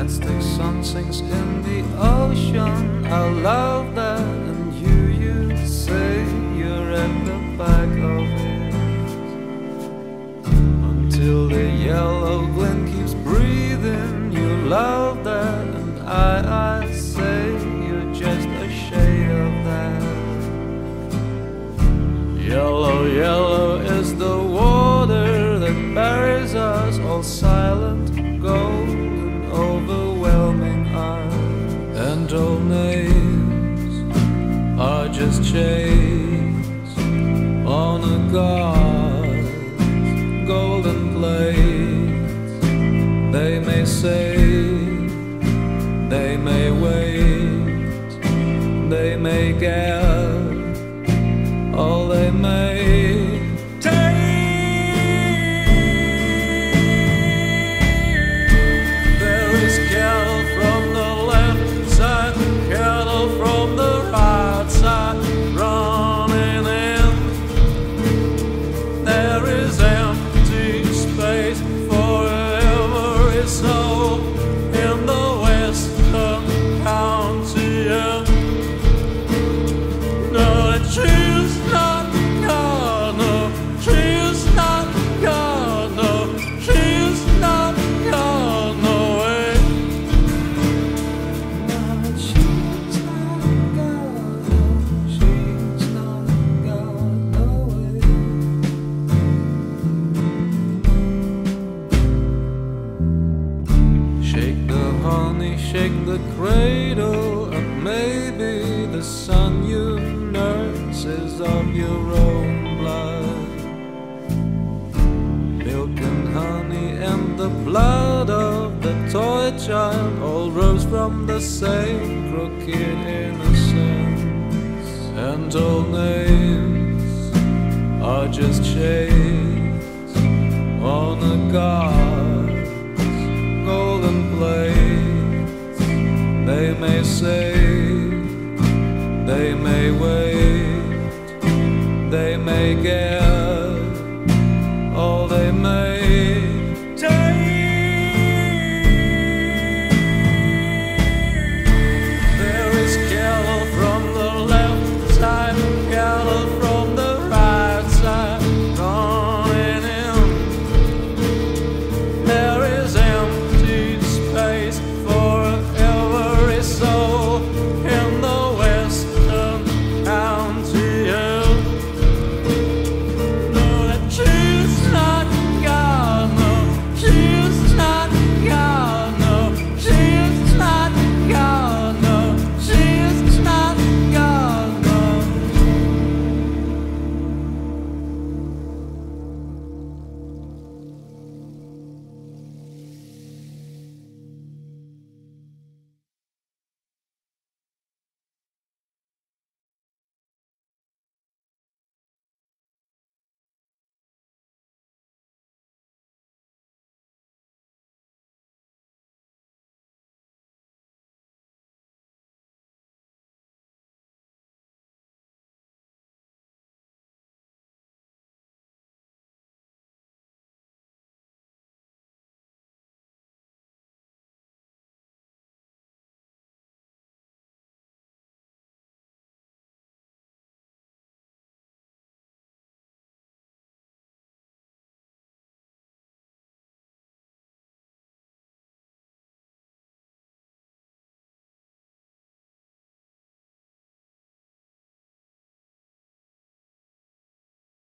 matchstick sun sinks in the ocean. I love that, and you say you're at the back of it. Until the yellow glint keeps breathing, you love that, and I say you're just a shade of that. Yellow, yellow is the water that buries us, all silent, golden, overwhelming us. And all names are just shades on a god's golden plate. They may say, they may wait, they may get all they may take. There is cattle from the left side, cattle from the right side, running in. There is empty space for every soul in the western county. No, choose not God, no, choose not God, no, choose not God, no way. No, choose not God, no, choose not God, no way. Shake the honey, shake the cradle, and maybe the sun you nurse is of your own blood. Milk and honey and the blood of the toy child all rose from the same crooked innocence. And all names are just shades on a god